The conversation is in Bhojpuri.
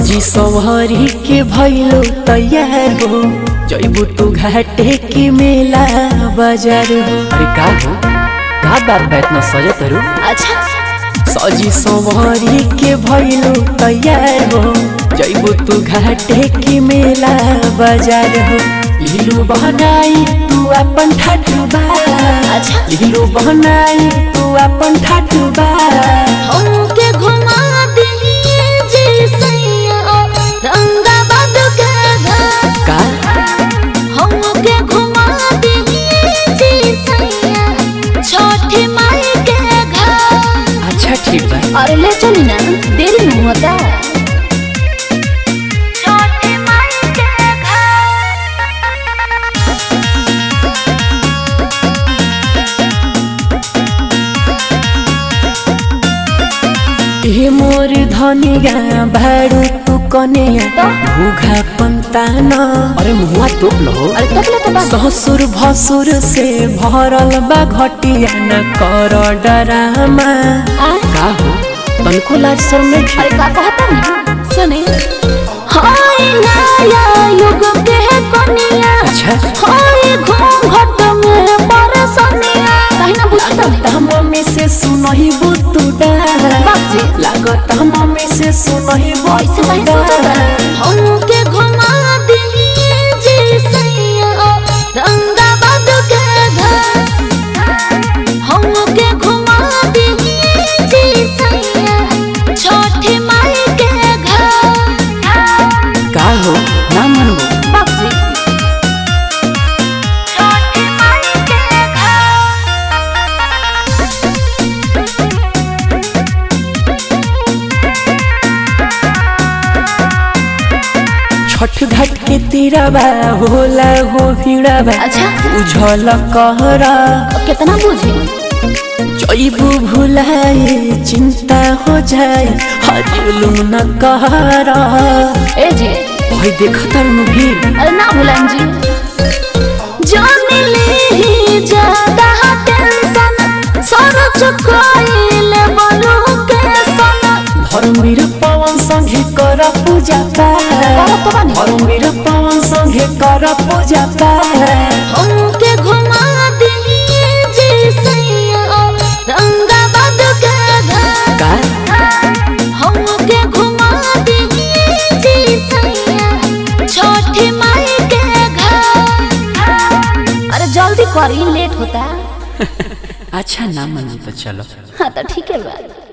सजी सवारी के भइलो तैयार हो जइबू तू घाटे के मेला बाजार हो। अरे का बात बैठ न सजे तरू। अच्छा सजी सवारी के भइलो तैयार हो जइबू तू घाटे के मेला बाजार हो। लीलू बहनाई तू अपन ठाठुबा। अच्छा लीलू बहनाई तू अपन ठाठुबा। हमके घुमा दिए जे सैया रंगा बद के घर का हमके घुमा दिए जे सैया छोटी माई के घर। अच्छा ठीक बा। अरे ले चली ना देरी नहीं होता। हे मोर धनिया भाड़ू तू कन्या भूखा पंताना। अरे मुआ तोप लो। अरे तब ले तो ससुर भसुर से भरल बा घटिया न कर डरामा। का हो तनको लाज शर्म नहीं। अरे का कहता नहीं सुने हाय नया युग के कन्या। अच्छा हाय घूंघट में परसनिया कहीं ना बुझता मम्मी से सुनही बुतुडा लागत मम्मी से सुनही बुतुडा। हमके घुमा दिए जे सैया रंगा बद के घर। हमके घुमा दिए जे सैया छोटी माई के घर। का हो ना मनबो छोटी माई के घर। छठ घाट के तीरबा होला हो भीड़बा। अच्छा बुझल कहरा कितना बुझे जइबू भुलाए चिंता हो जाए हरिलू न कहरा। ए जी भाई देखतर भीड़। अरे ना भुलाएं जी जाने ले ज्यादा टेंशन सारा चुकाइल बोलू के सन। धर्मवीर पवन संगे कर पूजा पाठ। धर्मवीर पवन संगे कर पूजा पाठ। हमके घुमा दिए जे सैया रंगा बद के घर। का हमके घुमा दिए जे सैया छोटी माई के घर। अरे जल्दी करी लेट होता। अच्छा ना मन तो चलो। हाँ तो ठीक है बात।